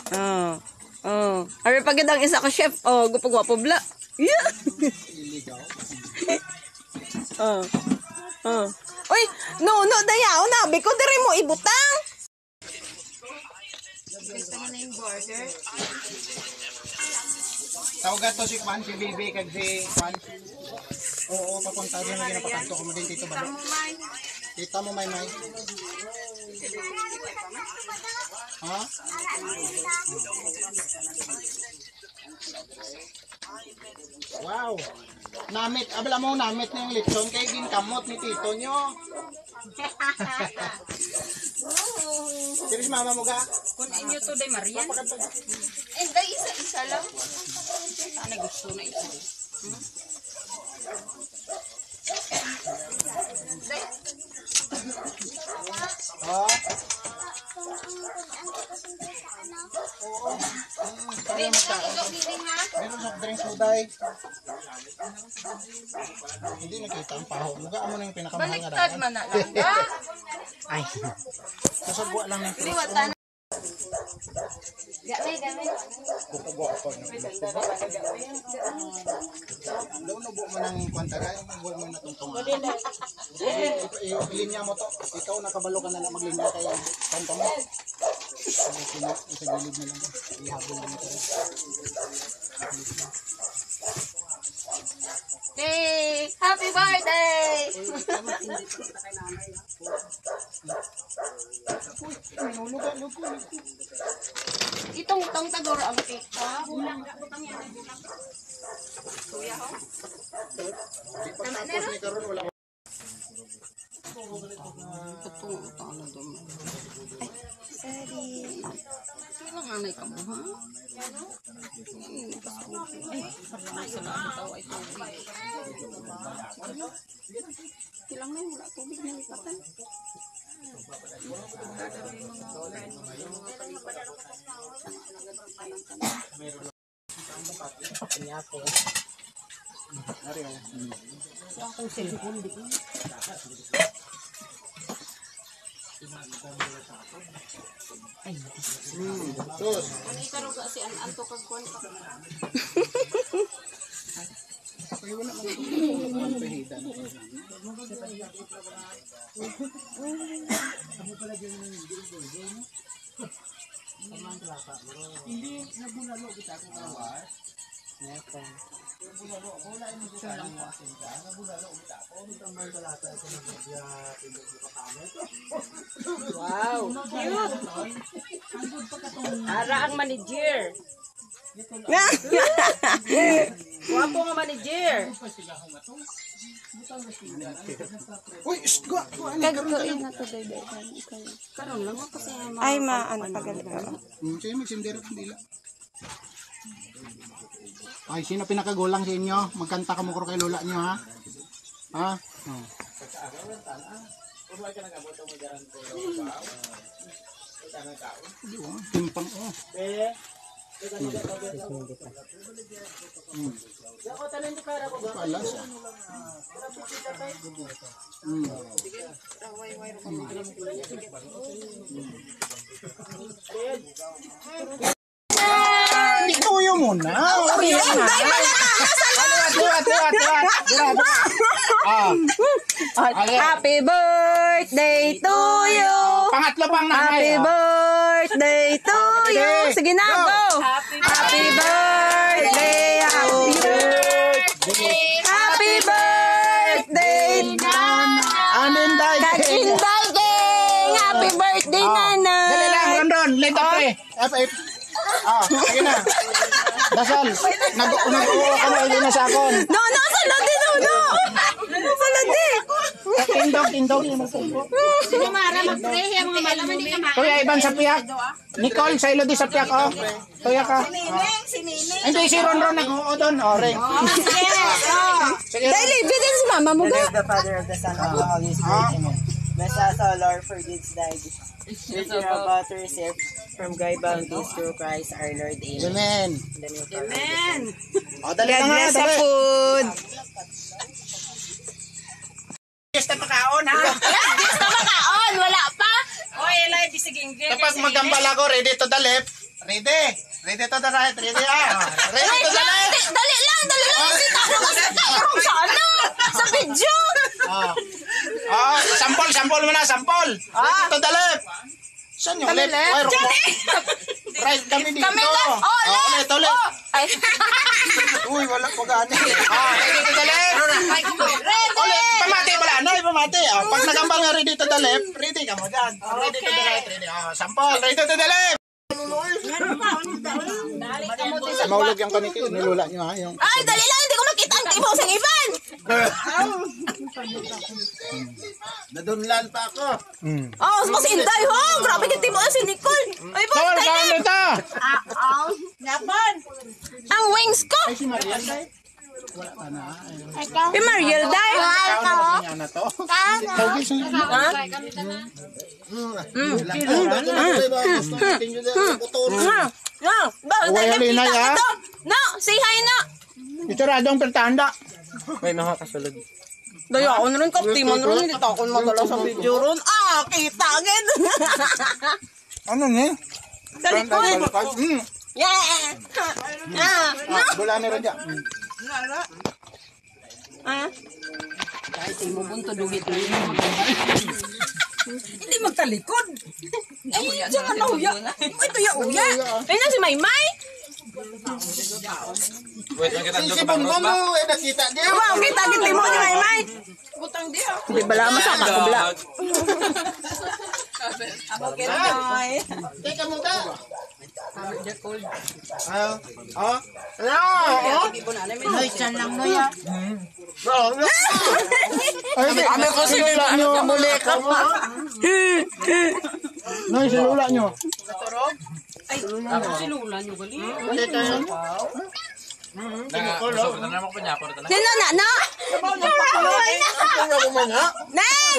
Oh. Oh. Ari pagid ang isa ka chef. Oh, gupagwapo bla. Yeah. Oh. Oh. Uy, no, dayaw na. Biko diri mo ibutang. Gusto mo na yung burger? Tawag to si Kwan, si Bibi, kag si Kwan. Oo, papunta doon na ginapakanto ko mo din dito ba? Kita mo, May. Ha? Wow! Namit, abala mo namit na yung lechon kay ginkamot ni tito nyo. Serius mama mo ga? Kung inyo to day Marian. Eh, day isa lang. Sana gusto na ito. Ha? Meron soft drinks mo, day. Hindi nakita ang paho. Muga mo na yung pinakamahal nga Baliktad daan. man na lang. Ay. Kasagwa lang ng Liwatan. Gamay. Kupugwa ko. Daw no mo nang kwantagay, magwal mo na tungtungan. Linya mo to. Ikaw nakabalo ka na maglinya kay kanta mo. Sa gilid na lang. Ihabol lang ito. Hey, happy birthday! Itong tagoro ang cake. Tapos ni karon wala. Sorry. Kailang anay ka mo, ha? Kailang na wala tubig na lipatan. Sus. Ang ikaruga si Anto kagkuan ka. Kayo wala man pahidan. Hindi nabulalo kita ko kawas. Neto. Nabulalo ko wala mo kita lang pasin ka. Nabulalo kita ko bitang man talata ko ng media pindot ko pamay. Wow. Ara ang manager. Wapo nga manager. Uy, gwa. Kagkuin na to bebe. Karon lang ako sa Ay ano pagalit ka. Sige magsindero dila. Ay, sino pinakagulang sa inyo? Magkanta ka mo kay lola nyo, ha? Ha? Oh. Timpang, oh. Palas, ah. Ituyo mo na. Happy birthday to you. Pangatlo pang Happy nanay. birthday to you. Sige na, go. Happy birthday. Happy birthday. Happy birthday. Anin day. Kag-inday gang. Happy birthday, nanay. Dali lang, Ron. Let up eh. F8. Sige na. Dasal. Nag-uo ka na ulit na sa akon. No, salad din, no. Salad din. Tindog. Sino mara mag-pray ang mga malaman ni kama. Kuya, iban sa piyak. Nicole, sa ilo di sa piyak, oh. Kuya ka. Si Nene. Hindi, si Ron nag-uo doon. O, ring. Sige. Dali, bigyan si mama mo, ga. The Father of the Son of the Holy Spirit. Amen. Bless us, O Lord, for this thy which we are about to receive from thy bounties through Christ our Lord. Amen. Amen. In the name of our Lord. Amen. O, dali God na nga, bless sa dali. food. Yes, na pakaon, ha? Gusto makaon, wala pa. Oy, Eli, bisig English. Kapag magambal ako, ready to the left. Ready? Ready to the right? Ready Ready to the left? Dali lang. Kita ko kasi sa ano? Sa video. Sampol mo na, sampol. Ready to the left. Saan yung left? Right kami dito. Kami left. Ulit. Ay. Uy, wala ko gani. Ready to the left. Ulit, pamati pala. Pamati. Pag nagambal nga ready to the left, ready ka mo dyan. Ready to the right, ready. Sampol, ready to the left. Maulog yung kaniti, nilula nyo nga yung... Ay, dali lang. Hindi ko makita ang timo sa iban. Nadunlan pa ako. Mas inday ho. Grabe yung timo si Nicole. Ay, ba? Saan ka nito? Ang wings ko. Ay, si Marian day. Wala ka na. Si Mariel day. Ano na to? Tawag siya. No, say hi na. Ituradong pertanda. May mga kasulod. Daya ako na rin kaptimon rin. Hindi ako madala sa video ron. Kita agad. Ano ni? Dali ko. Yeah. Wala na rin dyan. Hindi magtalikod. Ay, diyan ka na uya. Ito ya uya. Ayun si Maymay. Si Bongbong mo, nakita niya. Wow, kita giti mo ni Maymay. Butang dia. Hindi bala masama ko bala. Abo kinoy. Teka mo ka. Ay, dyan lang mo yan. Ano ko sinula nyo? Noy, sinula nyo. Ay, ako sinula nyo gali. Sino na, no? Neng!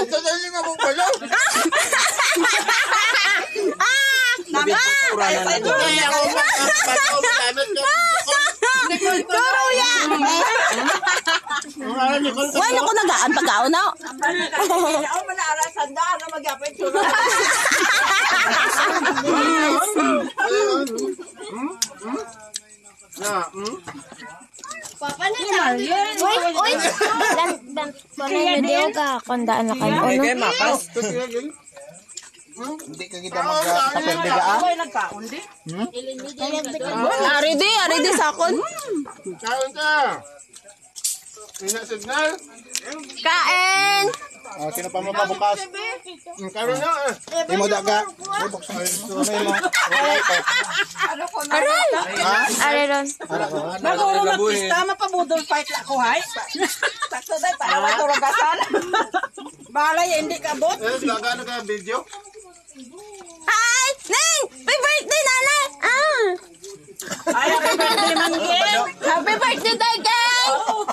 Turo yan! Wala ko nagaan pagkaon na. Ako manara sa daan na mag-apit turo. Uy, panay video ka, kondaan na kayo. May kayo makas. Hindi ka kita magkapagbigaan. Ay, nagkaundi. Ari di sakon. Kain ka. Signal. Kain! Sino pa mo pabukas? Karoon na. Di mo daga. Aray! Are ron. Bago mo magpista, mapabudol fight la ko, hay. Sakto dahil, para maturugasan. Balay, hindi ka bot. Gagano ka video? Hi! Neng! May birthday, nanay! Ay, happy birthday, Manggeng. Happy birthday, Dagay!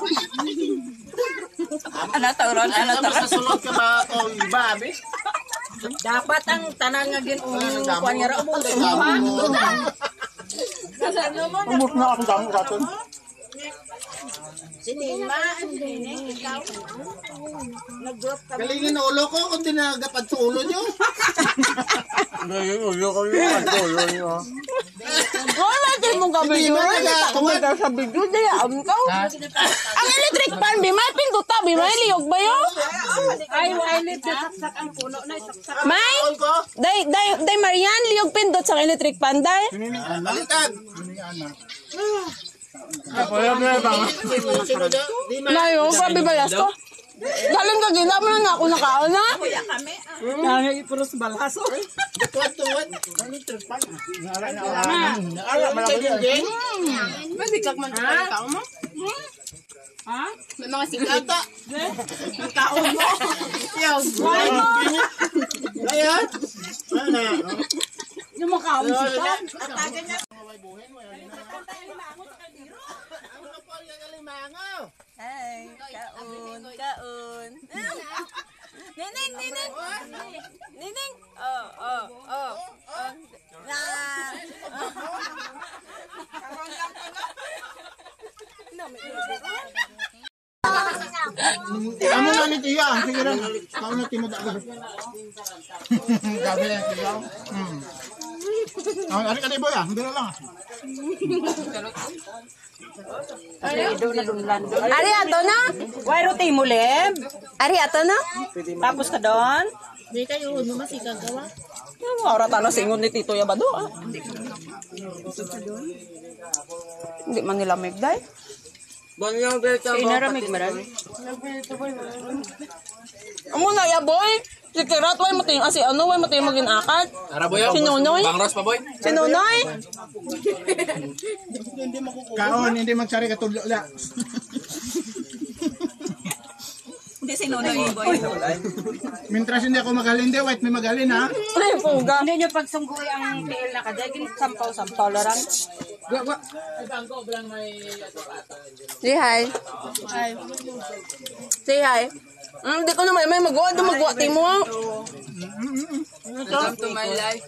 Ano tauron? Sulod ka ba ito iba, abi? Dapat ang tanang nga ginukuan nga rao mo. Umot na akong damo sa atin. Sinima, ikaw. Nag-drop ka. Galingin na ulo ko kung dinagapad sa ulo nyo. Wala din mong kabidyo. Kumada sa video, dayaan ka. Ang electric fan, Bimay, pinduta. Bimay, liyog ba yun? Ay, wailit na saksak ang puno na isaksak. May? Day Marian, liyog pindot sa electric fan, day. Baliktad. Layo, grabe balas ko. Galing ka gila mo na ako nakaon na. Kaya ipuros balaso. Pwede kag man sa tao mo? Ha? May mga siklata. Ang taon mo. Yes. Why mo? Ayan. Yung makaon siya. Ay, kaon. Nineng. Nineng. Oh. Amo na ni Tiya. Sige lang. Kau na tinuda ka. Gabi na Tiya. Ari ka boy ah, biro lang. Ari ato na? Why roti mo, Lem? Ari ato na? Tapos ka doon? Hindi kayo, masikag gawa. Ora tano singon ni Tito Yabado. Hindi man nila migday. Inaramig mo rin? Amo na ya boy. Si Kirat way mo ting asi ano way mo ting magin akad. Tara boy, Sinunoy? bangros pa boy. Sinunoy? Kaon hindi magsari ka tudlo la. Hindi sinunoy boy. Mintras hindi ako magalin, wait may magalin ha. Ay puga. Hindi nyo pagsunggoy ang TL na kadagin, sampaw-sampaw lang. Say hi. Say hi. Hindi ko na may magawa. Dumagawa tayo mo. Welcome to my life.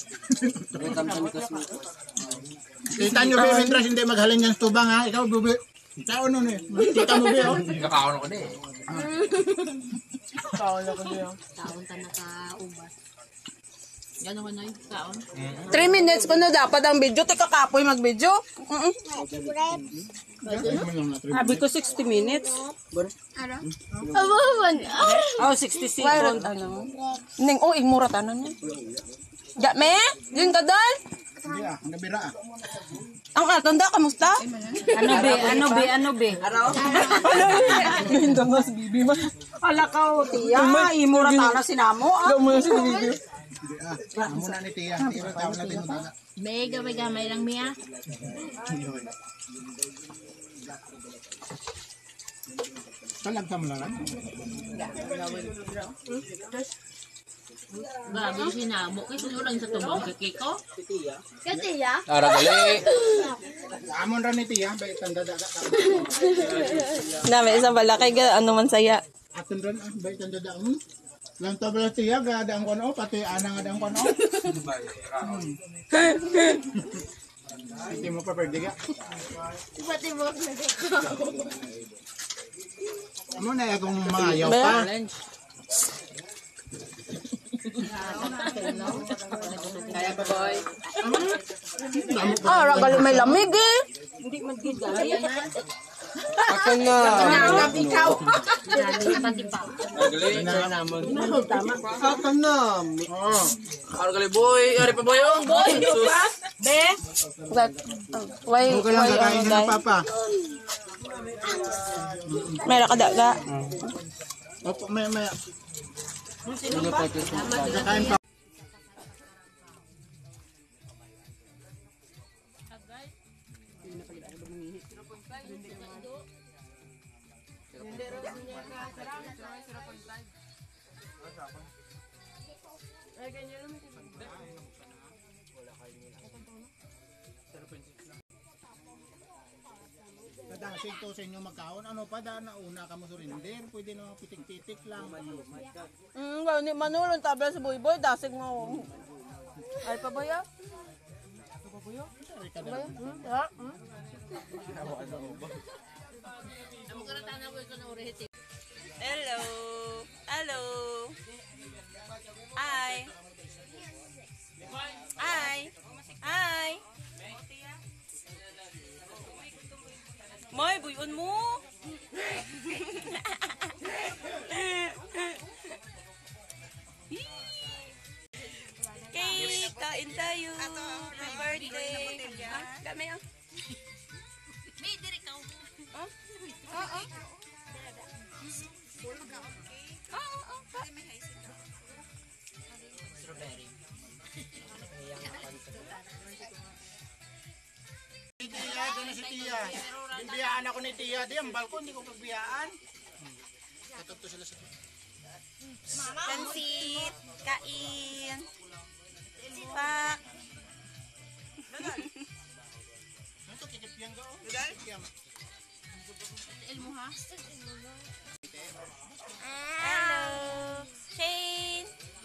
Kita nyo ba, mintras hindi maghalin yung tubang ha. Ikaw, bubi. Ikaw nun eh. Kita mo ba, oh. Kakaon ako na eh. Taon ta naka-ubas. Gano'n ko na yung taon? 3 minutes ko na dapat ang video. Teka kapoy mag-video. Sabi ko 60 minutes. Abaman! Oh, 60 Why seconds. ano? Ning oh igmura tanan niya. Ya me? Din ka dal? Hindi ah, nabira ah. Ang atanda kamusta? Ano be? Ganda mas bibi mas. Ala ka, tiya. Imura tala sinamo. Mo si bibi. Hindi ah. Amo na ni Tia. Tira tao natin mo dala. May gamay-gamay lang, Mia. Talagta mo lang. Grabe sinamo. Kasi lang sa tubong kikiko. Katiya? Tara gali. Amon ra ni Tia, bay tanda daga ka. Na may isang balakay ga ano man saya. Aton ron ah, bay tanda daga. Lang tabla Tia ga dang kono pati ana nga dang kono. Hindi mo pa perdiga. Pati mo Amo na akong mga ayaw pa. Kaya pa boy. Ah, ragal may lamig eh. Ako na. ikaw. Galing pati pa. Gali. Aton na. Oh. Tara gali boy. Ari pa boy oh. Boy. Be? Why Huwag ka lang kakain ka ng papa. Mera ka daga. Opo, may. Kakain pa. Kadasig to sa inyo magkaon, ano pa da na una ka mo surrender, pwede na pitik-pitik lang. Wow, ni manulon tabla sa boy dasig mo. Ay pa ba ya? Ha? Hello. Hello. Hi. Hi. Hi. May buyon mo. Cake, kain tayo. Happy birthday. Dami ah. May diri ka. Oo. Tia, doon si Tia. Bibiyaan ako ni Tia, di ang balkon, hindi ko pagbiyaan. Katugto sila sa Pansit, kain. Pak. Ito, kikipiyang ka, oh. Ilmo ha? Hello. Shane.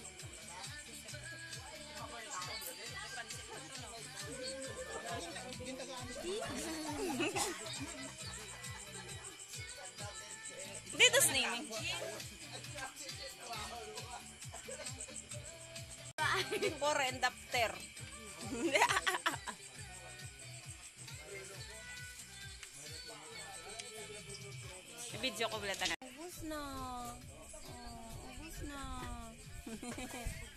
Dito swimming. For and after. I-video ko ulit na. Ubus na. Oh, ubus na.